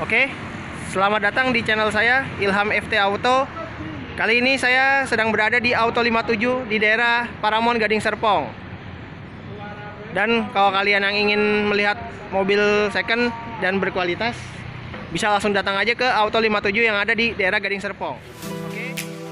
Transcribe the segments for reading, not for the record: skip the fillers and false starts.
Oke, selamat datang di channel saya, Ilham FT Auto. Kali ini saya sedang berada di Auto 57 di daerah Paramount, Gading Serpong. Dan kalau kalian yang ingin melihat mobil second dan berkualitas, bisa langsung datang aja ke Auto 57 yang ada di daerah Gading Serpong. Oke.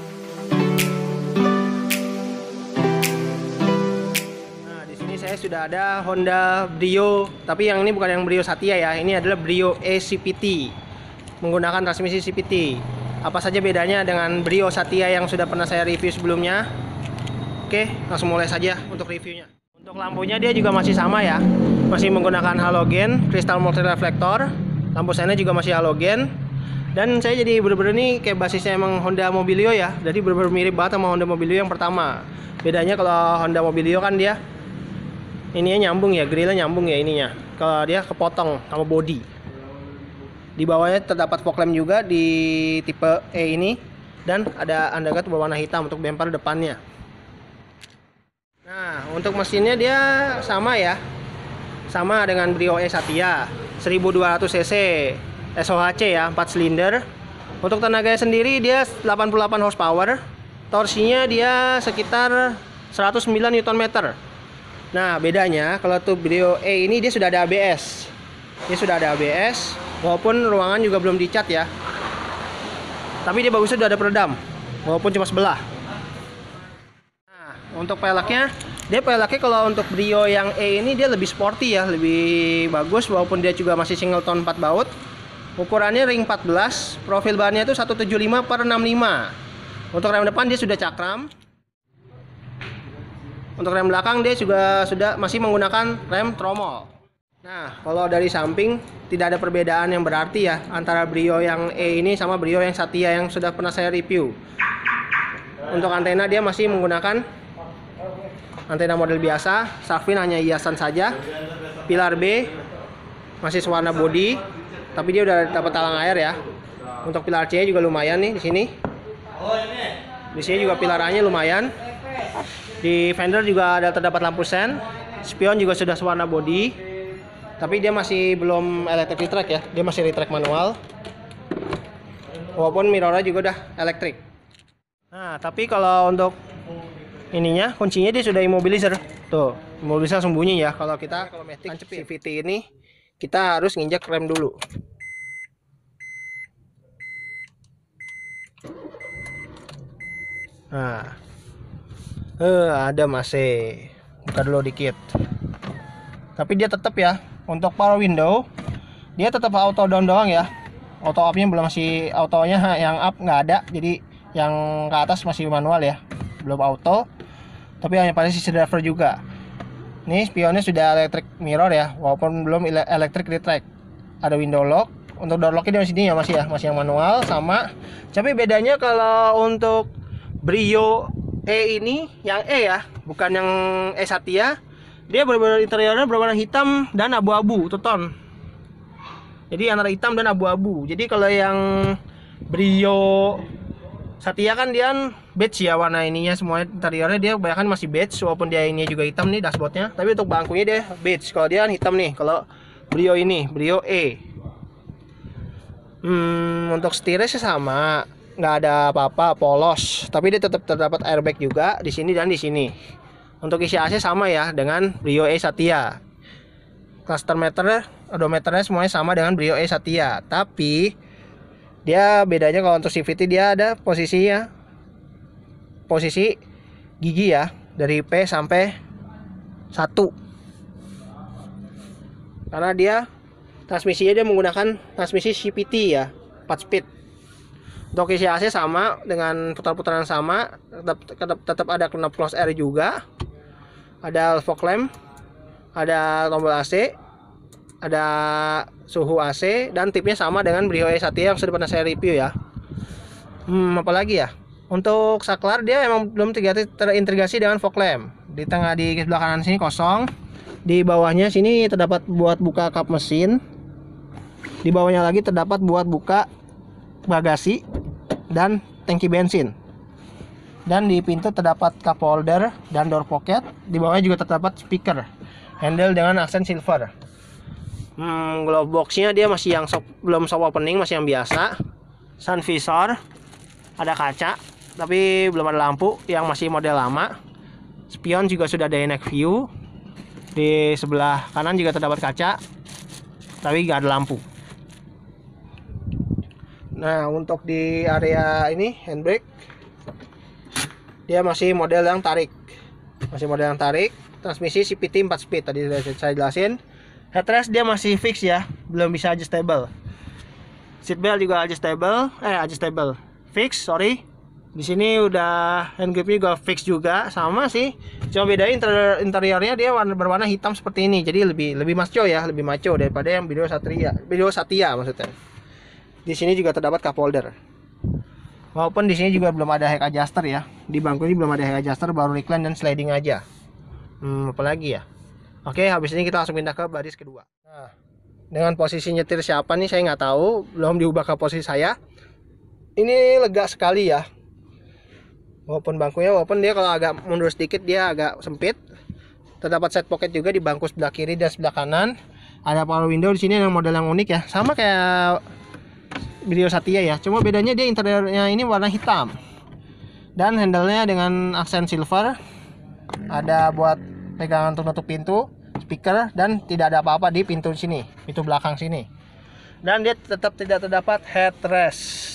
Nah, di sini saya sudah ada Honda Brio, tapi yang ini bukan yang Brio Satya ya. Ini adalah Brio E CVT menggunakan transmisi CVT. Apa saja bedanya dengan Brio Satya yang sudah pernah saya review sebelumnya? Oke, langsung mulai saja untuk reviewnya. Untuk lampunya dia juga masih sama ya, masih menggunakan halogen, kristal multi reflektor. Lampu seinnya juga masih halogen. Dan saya jadi bener-bener nih kayak basisnya emang Honda Mobilio ya. Jadi bener-bener mirip banget sama Honda Mobilio yang pertama. Bedanya kalau Honda Mobilio kan dia ininya nyambung ya, grillnya nyambung ya ininya. Kalau dia kepotong sama body. Di bawahnya terdapat fog lamp juga di tipe E ini, dan ada undercut berwarna hitam untuk bumper depannya. Nah, untuk mesinnya dia sama ya, sama dengan Brio E Satya, 1200 cc SOHC ya, 4 silinder. Untuk tenaganya sendiri dia 88 horsepower, torsinya dia sekitar 109 Nm. Nah, bedanya kalau tuh Brio E ini dia sudah ada ABS. Dia sudah ada ABS, walaupun ruangan juga belum dicat ya. Tapi dia bagusnya sudah ada peredam, walaupun cuma sebelah. Nah, untuk peleknya, dia peleknya kalau untuk Brio yang E ini dia lebih sporty ya, lebih bagus, walaupun dia juga masih single tone 4 baut. Ukurannya ring 14, profil bannya itu 175/65. Untuk rem depan dia sudah cakram. Untuk rem belakang dia juga sudah masih menggunakan rem tromol. Nah, kalau dari samping tidak ada perbedaan yang berarti ya antara Brio yang E ini sama Brio yang Satya yang sudah pernah saya review. Untuk antena dia masih menggunakan antena model biasa, shark fin hanya hiasan saja. Pilar B masih sewarna body, tapi dia udah dapat talang air ya. Untuk pilar C juga lumayan nih di sini. Di sini juga pilar A-nya lumayan. Di fender juga ada terdapat lampu sen. Spion juga sudah sewarna body. Tapi dia masih belum electric retract ya, dia masih retract manual. Walaupun mirrornya juga udah elektrik. Nah, tapi kalau untuk ininya, kuncinya dia sudah immobilizer. Tuh, immobilizer langsung bunyi ya. Kalau kita Matic CVT ini, kita harus nginjak rem dulu. Nah, ada masih. Buka dulu dikit. Tapi dia tetap ya. Untuk power window dia tetap auto down doang ya. Auto up-nya belum, masih autonya yang up nggak ada. Jadi yang ke atas masih manual ya, belum auto. Tapi hanya pada sisi driver juga. Ini spionnya sudah electric mirror ya, walaupun belum electric retract. Ada window lock. Untuk door lock-nya di sini ya masih yang manual sama. Tapi bedanya kalau untuk Brio E ini yang E ya, bukan yang E Satya. Dia benar-benar interiornya berwarna hitam dan abu-abu, two-tone. Jadi antara hitam dan abu-abu. Jadi kalau yang Brio Satya kan dia beige ya warna ininya, semua interiornya dia kebanyakan masih beige, walaupun dia ini juga hitam nih dashboardnya. Tapi untuk bangkunya dia beige. Kalau dia kan hitam nih. Kalau Brio ini, Brio E. Untuk setirnya sih sama, nggak ada apa-apa, polos. Tapi dia tetap terdapat airbag juga di sini dan di sini. Untuk isi AC sama ya dengan Brio E Satya. Cluster meter, odometernya semuanya sama dengan Brio E Satya. Tapi dia bedanya kalau untuk CVT dia ada posisinya, posisi gigi ya, dari P sampai 1. Karena dia transmisinya dia menggunakan transmisi CVT ya, 4 speed. Untuk isi AC sama dengan putar-putaran sama, tetap ada knob close air juga. Ada fog lamp, ada tombol AC, ada suhu AC, dan tipnya sama dengan Brio E Satya yang sudah pernah saya review ya. Apalagi ya, untuk saklar dia emang belum terintegrasi dengan fog lamp. Di tengah, di sebelah kanan sini kosong. Di bawahnya sini terdapat buat buka kap mesin. Di bawahnya lagi terdapat buat buka bagasi dan tangki bensin. Dan di pintu terdapat cup holder dan door pocket. Di bawahnya juga terdapat speaker handle dengan aksen silver. Glove boxnya dia masih yang belum soft opening, masih yang biasa. Sun visor, ada kaca, tapi belum ada lampu, yang masih model lama. Spion juga sudah ada night view. Di sebelah kanan juga terdapat kaca, tapi nggak ada lampu. Nah, untuk di area ini handbrake, dia masih model yang tarik. Transmisi CVT 4 speed tadi saya jelasin. Headrest dia masih fix ya, belum bisa adjustable. Seatbelt juga adjustable. Fix, sorry. Di sini udah hand gripnya juga fix juga, sama sih. Cuma bedanya interiornya dia berwarna hitam seperti ini. Jadi lebih macho ya, lebih macho daripada yang Brio Satya maksudnya. Di sini juga terdapat cup holder. Walaupun di sini juga belum ada head adjuster ya. Di bangku ini belum ada head adjuster, baru recline dan sliding aja. Apalagi ya. Oke, habis ini kita langsung pindah ke baris kedua. Nah, dengan posisi nyetir siapa nih saya nggak tahu, belum diubah ke posisi saya. Ini lega sekali ya. Walaupun dia kalau agak mundur sedikit dia agak sempit. Terdapat side pocket juga di bangku sebelah kiri dan sebelah kanan. Ada power window di sini yang model yang unik ya. Sama kayak Brio Satya ya. Cuma bedanya dia interiornya ini warna hitam. Dan handle-nya dengan aksen silver. Ada buat pegangan untuk nutup pintu, speaker, dan tidak ada apa-apa di pintu sini, pintu belakang sini. Dan dia tetap tidak terdapat headrest.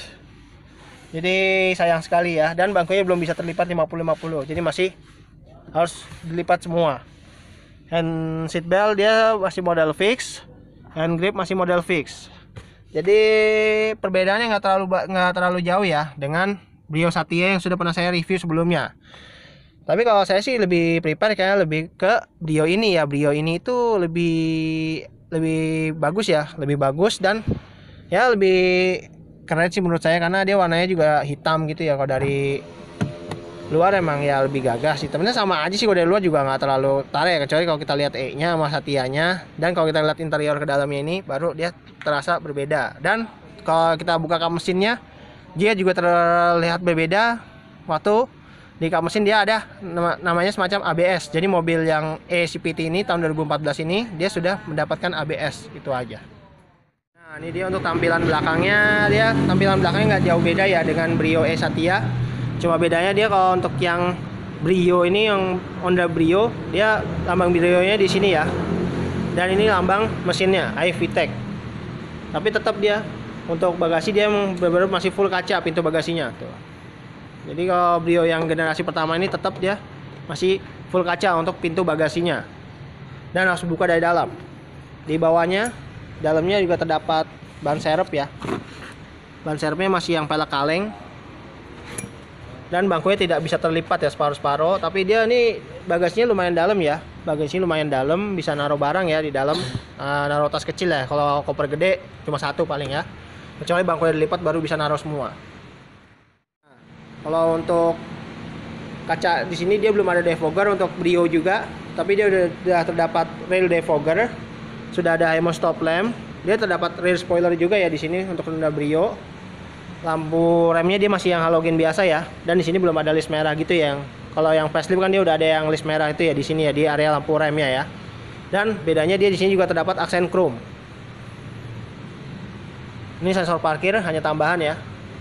Jadi sayang sekali ya. Dan bangkunya belum bisa terlipat 50-50. Jadi masih harus dilipat semua. Hand seat belt dia masih model fix. Hand grip masih model fix. Jadi perbedaannya nggak terlalu jauh ya dengan Brio Satya yang sudah pernah saya review sebelumnya. Tapi kalau saya sih lebih prepare kayak lebih ke Brio ini ya. Brio ini itu lebih bagus ya, lebih bagus dan ya lebih keren sih menurut saya, karena dia warnanya juga hitam gitu ya. Kalau dari luar emang ya lebih gagah sih. Temennya sama aja sih, kalau dari luar juga nggak terlalu tarik, kecuali kalau kita lihat E-nya sama Satyanya. Dan kalau kita lihat interior ke dalamnya ini baru dia terasa berbeda. Dan kalau kita buka kap mesinnya, dia juga terlihat berbeda. Waktu di kap mesin dia ada namanya semacam ABS. Jadi mobil yang CVT ini tahun 2014 ini dia sudah mendapatkan ABS, itu aja. Nah, ini dia untuk tampilan belakangnya. Tampilan belakangnya nggak jauh beda ya dengan Brio Satya. Cuma bedanya dia kalau untuk yang Brio ini, yang Honda Brio, dia lambang Brio-nya di sini ya. Dan ini lambang mesinnya iVTEC. Tapi tetap dia untuk bagasi dia benar-benar masih full kaca pintu bagasinya tuh. Jadi kalau Brio yang generasi pertama ini tetap dia masih full kaca untuk pintu bagasinya. Dan harus buka dari dalam. Di bawahnya, dalamnya juga terdapat ban serep ya. Ban serepnya masih yang pelek kaleng. Dan bangkunya tidak bisa terlipat ya separuh-separuh. Tapi dia ini bagasinya lumayan dalam ya. Bagasinya lumayan dalam, bisa naruh barang ya di dalam. Naruh tas kecil ya. Kalau koper gede cuma satu paling ya. Kecuali bangkunya dilipat baru bisa naruh semua. Kalau untuk kaca di sini dia belum ada defogger untuk Brio juga, tapi dia sudah terdapat rail defogger, sudah ada HEMO stop lamp, dia terdapat rear spoiler juga ya di sini untuk Honda Brio. Lampu remnya dia masih yang halogen biasa ya, dan di sini belum ada list merah gitu ya. Kalau yang facelift kan dia udah ada yang list merah itu ya di sini ya, di area lampu remnya ya. Dan bedanya dia di sini juga terdapat aksen chrome. Ini sensor parkir hanya tambahan ya.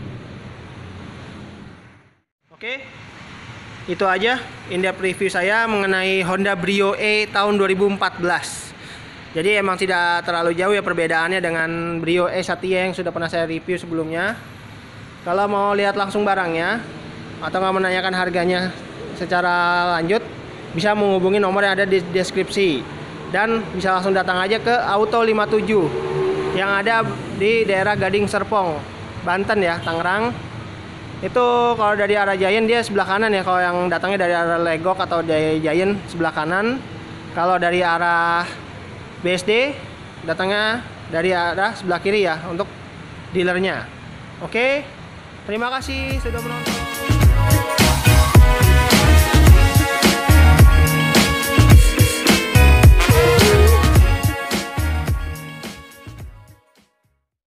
Oke, itu aja in-depth review saya mengenai Honda Brio E tahun 2014. Jadi emang tidak terlalu jauh ya perbedaannya dengan Brio E Satya yang sudah pernah saya review sebelumnya. Kalau mau lihat langsung barangnya atau nggak menanyakan harganya secara lanjut, bisa menghubungi nomor yang ada di deskripsi. Dan bisa langsung datang aja ke Auto 57 yang ada di daerah Gading Serpong, Banten ya, Tangerang. Itu kalau dari arah Giant dia sebelah kanan ya. Kalau yang datangnya dari arah Legok atau dari Giant sebelah kanan. Kalau dari arah BSD datangnya dari arah sebelah kiri ya untuk dealernya. Oke, terima kasih sudah menonton.